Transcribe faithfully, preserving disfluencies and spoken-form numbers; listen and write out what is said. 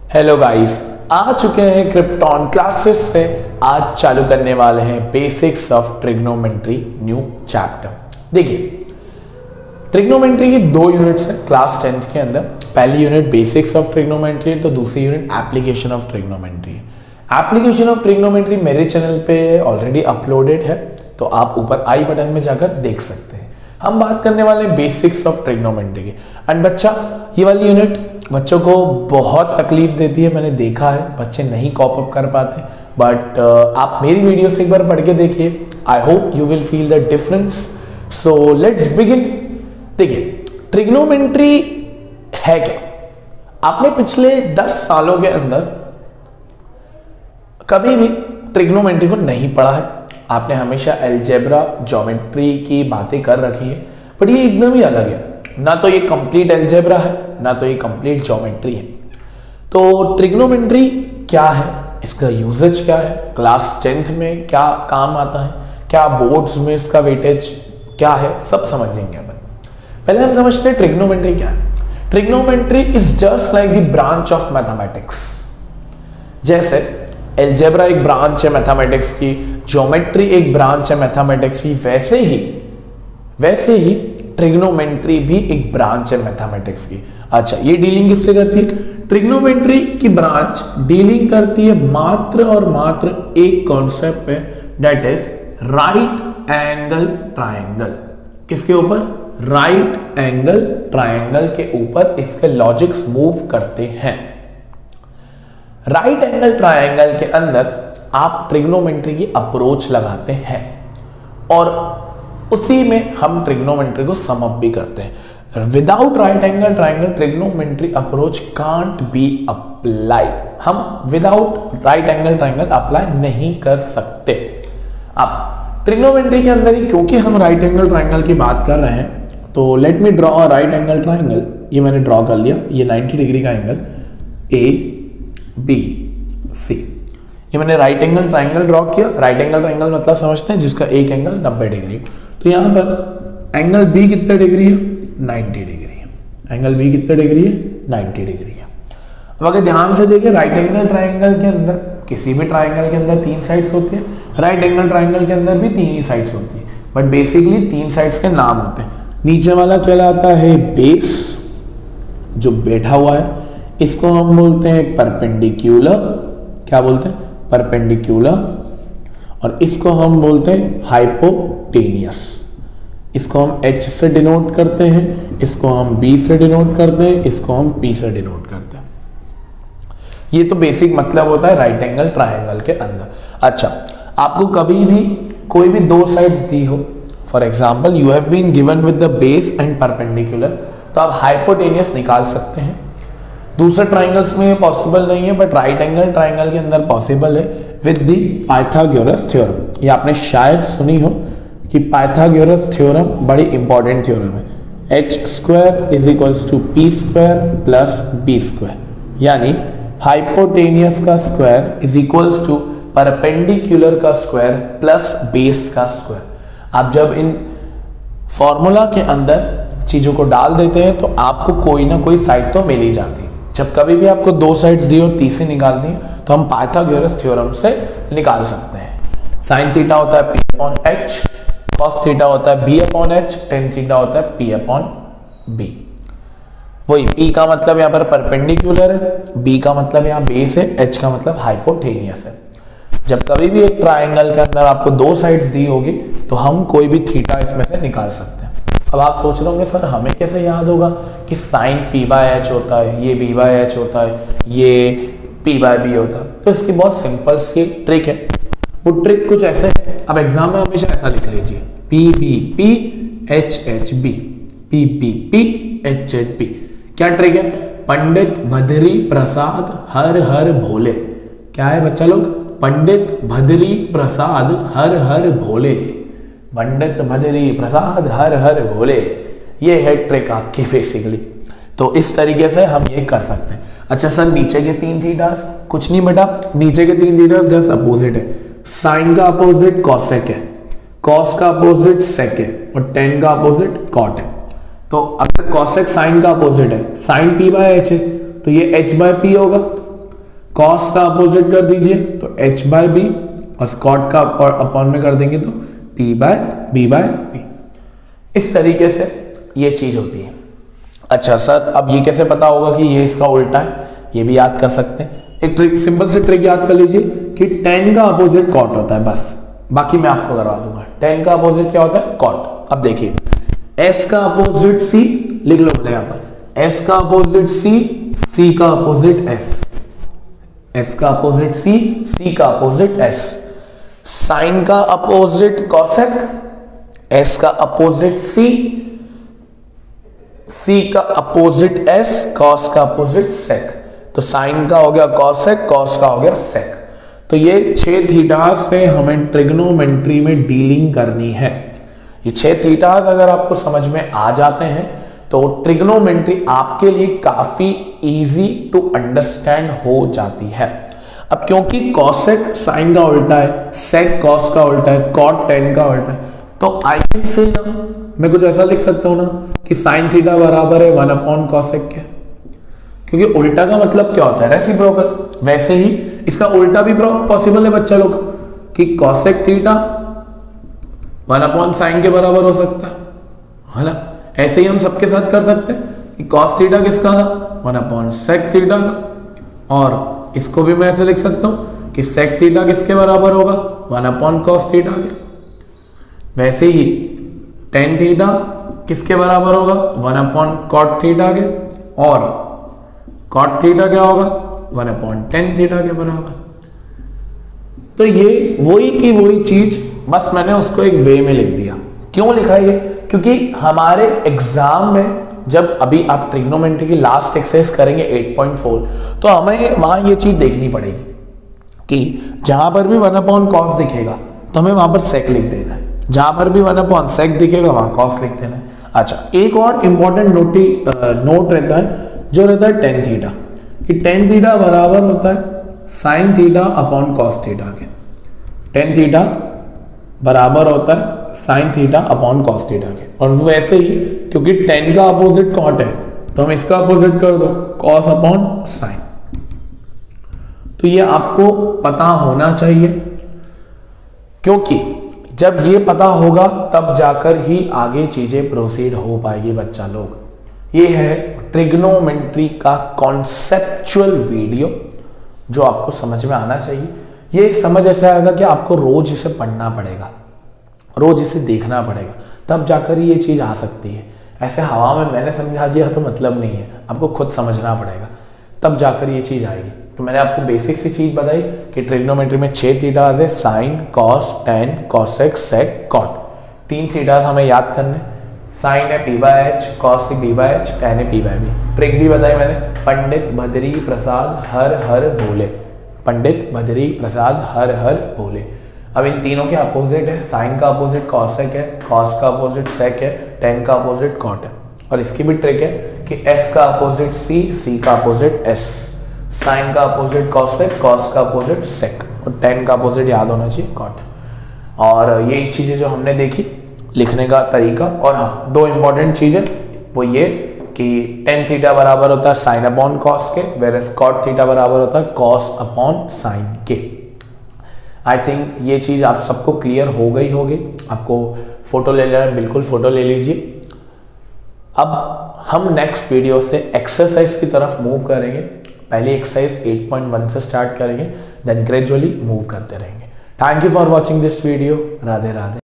Hello guys, आ चुके हैं krypton classes से। आज चालू करने वाले हैं basics of trigonometry new chapter. देखिए, ट्रिग्नोमेट्री की दो यूनिट्स हैं क्लास टेंथ के अंदर। पहली यूनिट बेसिक्स ऑफ ट्रिग्नोमेट्री, तो दूसरी unit application of trigonometry. Application of trigonometry मेरे चैनल पे ऑलरेडी अपलोडेड है, तो आप ऊपर आई बटन में जाकर देख सकते हैं। हम बात करने वाले हैं बेसिक्स ऑफ ट्रिग्नोमेट्री की। एंड बच्चा, ये वाली यूनिट बच्चों को बहुत तकलीफ देती है, मैंने देखा है बच्चे नहीं कॉप अप कर पाते, बट uh, आप मेरी वीडियो से एक बार पढ़ के देखिए। I hope you will feel the difference. So let's begin. देखिए, ट्रिग्नोमेट्री है क्या? आपने पिछले दस सालों के अंदर कभी भी ट्रिग्नोमेट्री को नहीं पढ़ा है। आपने हमेशा अलजेब्रा, ज्योमेट्री की बातें कर रखी है, बट ये एकदम ही अलग है। ना तो ये कंप्लीट अलजेब्रा है, ना तो ये कंप्लीट ज्योमेट्री है। तो ट्रिग्नोमेट्री क्या है, इसका यूजेज क्या है, क्लास टेंथ में क्या काम आता है, क्या बोर्ड्स में इसका वेटेज क्या है, सब समझेंगे अपन। पहले हम समझते हैं ट्रिग्नोमेट्री क्या है। Trigonometry is just like the branch of mathematics. जैसे अलजेब्रा एक ब्रांच है मैथमेटिक्स की, ज्योमेट्री एक ब्रांच है मैथमेटिक्स की, वैसे ही वैसे ही ट्रिग्नोमेट्री भी एक ब्रांच है मैथमेटिक्स की। अच्छा, ये डीलिंग किससे करती है? ट्रिग्नोमेट्री की ब्रांच डीलिंग करती है मात्र और मात्र एक कॉन्सेप्ट पे, that is right angle triangle. किसके ऊपर? राइट एंगल ट्रायंगल के ऊपर इसके लॉजिक्स मूव करते हैं। राइट एंगल ट्रायंगल के अंदर आप ट्रिग्नोमेट्री की अप्रोच लगाते हैं और उसी में हम ट्रिग्नोमेट्री को सम अप भी करते हैं। Without right angle triangle trigonometry approach can't be applied. हम without right angle triangle apply नहीं कर सकते। अब ट्रिग्नोमेट्री के अंदर ही क्योंकि हम राइट एंगल ट्रायंगल की बात कर रहे हैं, तो let me draw a right angle triangle. ये मैंने ड्रॉ कर लिया। ये नाइंटी डिग्री का एंगल ए बी सी, ये मैंने राइट एंगल ट्रायंगल ड्रॉ किया। राइट एंगल ट्रायंगल मतलब समझते हैं जिसका एक एंगल नब्बे डिग्री। तो यहां पर एंगल बी कितने डिग्री है? नाइंटी डिग्री है। एंगल बी कितने डिग्री है? नाइंटी डिग्री है। अब अगर ध्यान से देखिए, राइट एंगल ट्रायंगल के अंदर, किसी भी ट्रायंगल के अंदर तीन साइड्स होती है, राइट एंगल ट्रायंगल के अंदर भी तीन ही साइड्स होती है, बट बेसिकली तीन साइड्स के नाम होते हैं। नीचे वाला कहलाता है बेस, जो बैठा हुआ है, इसको हम बोलते हैं परपेंडिक्यूलर। क्या बोलते हैं? परपेंडिक्यूलर। और इसको हम बोलते हैं हाइपोटेनियस। इसको हम H से डिनोट करते हैं, इसको हम B से डिनोट करते हैं, इसको हम P से डिनोट करते हैं। ये तो बेसिक मतलब होता है राइट एंगल ट्रायंगल के अंदर। अच्छा, आपको कभी भी कोई भी दो साइड्स दी हो, for example you have been given with the base and perpendicular, तो आप हाइपोटेनियस निकाल सकते हैं। दूसरे ट्राइंगल्स में पॉसिबल नहीं है, बट राइट एंगल ट्राइंगल के अंदर पॉसिबल है विद द पाइथागोरस थ्योरम। ये आपने शायद सुनी हो कि पाइथागोरस थ्योरम बड़ी इंपॉर्टेंट थ्योरम है। H square is equals to P square plus B square, यानी हाइपोटेनियस का square is equals to perpendicular का स्क्वायर प्लस बेस का स्क्वायर। आप जब इन फॉर्मूला के अंदर चीजों को डाल देते हैं तो आपको कोई ना कोई साइड तो मिल ही जाती है। जब कभी भी आपको दो साइड्स दी और तीसरी निकालनी है, तो हम पाइथागोरस थ्योरम से निकाल सकते हैं। साइन थीटा होता है P upon H, cos theta होता है B upon H, tan theta होता है पी अपॉन बी। वही पी का मतलब यहाँ पर परपेंडिकुलर है, बी का मतलब यहाँ बेस है, एच का मतलब हाइपोटेनियस है। जब कभी भी एक ट्राइंगल के अंदर आपको दो साइड्स दी होगी, तो हम कोई भी थीटा इसमें से निकाल सकते हैं। अब आप सोच रहे होंगे, सर हमें कैसे याद होगा कि साइन पी बाय एच होता है, ये बी बाय एच होता है, ये पी बाय बी होता है। तो इसकी बहुत सिंपल सी ट्रिक है। वो ट्रिक कुछ ऐसे है, अब एग्जाम में हमेशा ऐसा लिख लीजिए, P B P H H B, P B P H H B. क्या ट्रिक है? पंडित भदरी प्रसाद हर हर भोले। क्या है बच्चा लोग? पंडित भदरी प्रसाद हर हर भोले। पंडित भदरी प्रसाद हर हर भोले, ये है ट्रिक आपकी बेसिकली। तो इस तरीके से हम ये कर सकते हैं। अच्छा सर, नीचे के तीन थीटास? कुछ नहीं बेटा, नीचे के तीन थीटास जस्ट अपोजिट है। साइन का अपोजिट कॉसेक है, कॉस का अपोजिट सेक है, और टेन का अपोजिट कॉट है। तो अगर कॉसेक साइन का अपोजिट है, साइन पी बाय एच है, तो ये एच बाय पी होगा, कॉस का अपोजिट कर दीजिए तो एच बाय बी, और स्कॉट का अपॉन में कर देंगे तो P by B by B. इस तरीके से ये चीज होती है। अच्छा सर, अब ये कैसे पता होगा कि ये इसका उल्टा है? ये भी याद कर सकते हैं। एक ट्रिक, सिंपल से ट्रिक याद कर लीजिए कि टेन का अपोजिट कॉट होता है, बस। बाकी मैं आपको करवा दूंगा। टेन का अपोजिट क्या होता है? कॉट। अब देखिए, एस का अपोजिट सी लिख लो भले, यहां पर एस का अपोजिट सी, सी का अपोजिट एस, एस का अपोजिट सी, सी का अपोजिट एस। साइन का अपोजिट कॉसेक, एस का अपोजिट सी, सी का अपोजिट एस, कॉस का अपोजिट सेक। तो साइन का हो गया कॉसेक, कॉस का हो गया सेक। तो ये छह थीटा से हमें ट्रिग्नोमेट्री में डीलिंग करनी है। ये छह थीटास अगर आपको समझ में आ जाते हैं तो ट्रिग्नोमेट्री आपके लिए काफी इजी टू अंडरस्टैंड हो जाती है। अब क्योंकि कॉसेक साइन का उल्टा है, सेक कॉस का उल्टा है, कॉट टेन का उल्टा है, तो आई कैन से ना मैं कुछ ऐसा लिख सकता हूं ना कि साइन थीटा बराबर है वन अपॉन कॉसेक के, क्योंकि उल्टा का मतलब क्या होता है? रेसिप्रोकल। वैसे ही इसका उल्टा भी पॉसिबल है बच्चा लोग कि cosec theta one upon sine के बराबर हो सकता है ना। ऐसे ही हम सबके साथ कर सकते हैं कि कॉस थीटा किसका था? वन अपॉन सेक थीटा का। और इसको भी मैं ऐसे लिख सकता हूं कि सेक थीटा किसके बराबर होगा? वन अपॉन कॉस थीटा के। वैसे ही टेन थीटा किसके बराबर होगा? वन अपॉन कॉट थीटा के। और कॉट थीटा क्या होगा? वन अपॉन टेन थीटा के बराबर। तो ये वही की वही चीज, बस मैंने उसको एक वे में लिख दिया। क्यों लिखा है ये? क्योंकि हमारे एग्जाम में जब अभी आप ट्रिग्नोमेट्री की लास्ट एक्सरसाइज करेंगे एट पॉइंट फोर, तो हमें वहां ये चीज देखनी पड़ेगी कि जहां पर भी वन अपॉन कॉस दिखेगा तो हमें वहां पर सेक लिख देना है, जहां पर भी वन अपॉन सेक दिखेगा वहां कॉस लिख देना है। अच्छा, एक और इंपॉर्टेंट नोटी नोट रहता है जो रहता है टेन थीटा, कि टेन थीटा बराबर होता है sine theta upon cos theta के। टेन थीटा बराबर होता है sine theta upon cos theta के। और वैसे ही क्योंकि टेन का अपोजिट कॉट है तो हम इसका अपोजिट कर दो कॉस अपॉन साइन। तो ये आपको पता होना चाहिए, क्योंकि जब ये पता होगा तब जाकर ही आगे चीजें प्रोसीड हो पाएगी बच्चा लोग। ये है ट्रिग्नोमेट्री का कॉन्सेप्चुअल वीडियो जो आपको समझ में आना चाहिए। ये एक समझ ऐसा आएगा कि आपको रोज इसे पढ़ना पड़ेगा, रोज इसे देखना पड़ेगा, तब जाकर ही ये चीज आ सकती है। ऐसे हवा में मैंने समझा दिया तो मतलब नहीं है, आपको खुद समझना पड़ेगा तब जाकर ये चीज आएगी। तो मैंने आपको बेसिक सी चीज बताई कि ट्रिग्नोमेट्री में छह थीटास है, sine, cos, tan, cosec, sec, cot. तीन थीटास हमें याद करने, साइन है P by H, cos B by H, tan है पी बाय बी। ट्रिक भी बताई मैंने, पंडित भद्री प्रसाद हर हर भोले, पंडित भद्री प्रसाद हर हर भोले। अब इन तीनों के अपोजिट है, साइन का अपोजिट कॉसेक है, कॉस का अपोजिट सेक है, टेन का अपोजिट कॉट है। और इसकी भी ट्रिक है कि एस का अपोजिट सी, सी का अपोजिट एस, साइन का अपोजिट कॉसेक, कॉस का अपोजिट सेक, और टेन का अपोजिट याद होना चाहिए कॉट। और ये चीजें जो हमने देखी, लिखने का तरीका। और हाँ, दो इंपॉर्टेंट चीजें वो ये कि टेन थीटा बराबर होता है साइन अपॉन कॉस के, वेरस कॉट थीटा बराबर होता है कॉस अपॉन साइन के। आई थिंक ये चीज आप सबको क्लियर हो गई होगी। आपको फोटो ले लेना, बिल्कुल फोटो ले लीजिए। अब हम नेक्स्ट वीडियो से एक्सरसाइज की तरफ मूव करेंगे। पहली एक्सरसाइज एट पॉइंट वन से स्टार्ट करेंगे, देन ग्रेजुअली मूव करते रहेंगे। Thank you for watching this video. Radhe Radhe.